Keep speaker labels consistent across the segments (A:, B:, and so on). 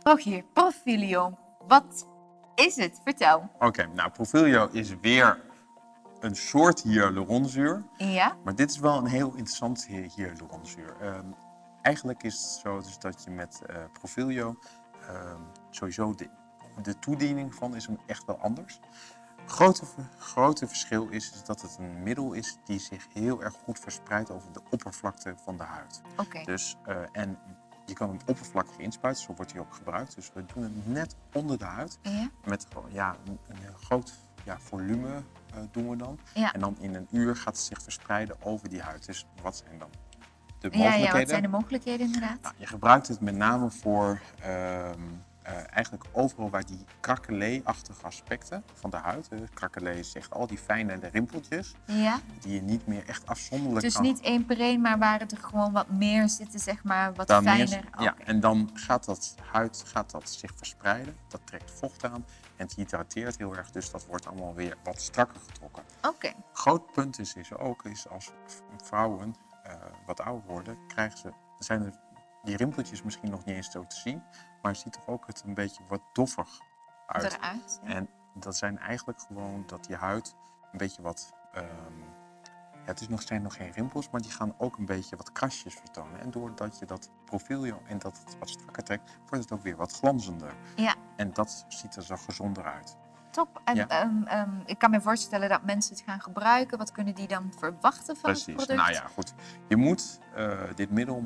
A: Rogier, Profilio. Wat is het? Vertel.
B: Oké, nou Profilio is weer een soort hyaluronzuur.
A: Ja?
B: Maar dit is wel een heel interessant hyaluronzuur. Eigenlijk is het zo dus dat je met Profilio sowieso de toediening van is echt wel anders. Grote verschil is dat het een middel is die zich heel erg goed verspreidt over de oppervlakte van de huid.
A: Oké.
B: Dus, en je kan hem oppervlakkig inspuiten, zo wordt hij ook gebruikt. Dus we doen het net onder de huid.
A: Ja?
B: Met een groot volume doen we dan.
A: Ja.
B: En dan in een uur gaat het zich verspreiden over die huid. Dus wat zijn dan de
A: Ja,
B: mogelijkheden?
A: wat zijn de mogelijkheden inderdaad?
B: Nou, je gebruikt het met name voor eigenlijk overal waar die krakelee-achtige aspecten van de huid. Krakelee is echt al die fijne rimpeltjes
A: Ja?
B: die je niet meer echt afzonderlijk
A: Dus
B: kan.
A: niet één per één, maar waar het er gewoon wat meer zitten, zeg maar, wat
B: Dan
A: fijner.
B: ja,
A: Oké.
B: en dan gaat dat zich verspreiden. Dat trekt vocht aan en het hydrateert heel erg. Dus dat wordt allemaal weer wat strakker getrokken.
A: Oké.
B: Groot punt is ook als vrouwen wat ouder worden, zijn er die rimpeltjes misschien nog niet eens zo te zien. Maar je ziet toch ook het een beetje wat doffig uit.
A: Eruit. Ja.
B: En dat zijn eigenlijk gewoon dat die huid een beetje wat... zijn nog geen rimpels, maar die gaan ook een beetje wat krasjes vertonen. En doordat je dat Profilio en dat het wat strakker trekt, wordt het ook weer wat glanzender.
A: Ja.
B: En dat ziet er zo gezonder uit.
A: Top. En
B: Ja.
A: ik kan me voorstellen dat mensen het gaan gebruiken. Wat kunnen die dan verwachten van het
B: Precies.
A: product?
B: Nou ja, goed. Je moet dit middel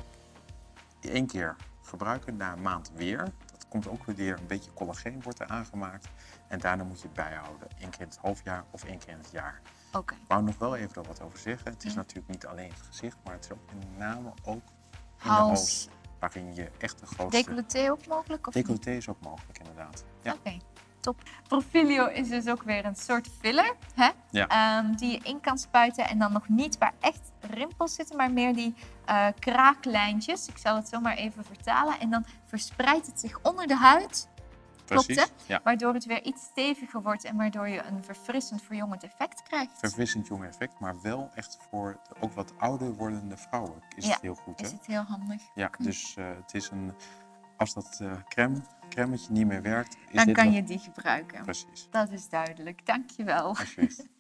B: één keer gebruiken, na een maand weer. Dat komt ook weer een beetje collageen wordt er aangemaakt. En daarna moet je het bijhouden. 1 keer in het halfjaar of 1 keer in het jaar.
A: Oké.
B: Ik wou nog wel even er wat over zeggen. Het is
A: Ja.
B: natuurlijk niet alleen het gezicht, maar het is ook met name ook in de
A: Hals.
B: hals. Waarin je echt de grootste...
A: Decolleté ook mogelijk? Of niet?
B: Decolleté is ook mogelijk, inderdaad. Ja.
A: Oké, top. Profilio is dus ook weer een soort filler, hè?
B: Ja.
A: Die je in kan spuiten en dan nog niet waar echt rimpels zitten, maar meer die kraaklijntjes. Ik zal het zo maar even vertalen. En dan verspreidt het zich onder de huid. Klopt,
B: Precies.
A: hè?
B: Ja.
A: Waardoor het weer iets steviger wordt en waardoor je een verfrissend, verjongend effect krijgt.
B: Verfrissend jong effect, maar wel echt voor de ook wat ouder wordende vrouwen is het heel goed. Hè?
A: Is het heel handig.
B: Ja, dus het is als dat crèmetje niet meer werkt, is
A: Dan
B: dit
A: kan
B: nog...
A: je die gebruiken.
B: Precies,
A: Dat is duidelijk. Dank je wel.
B: alsjeblieft.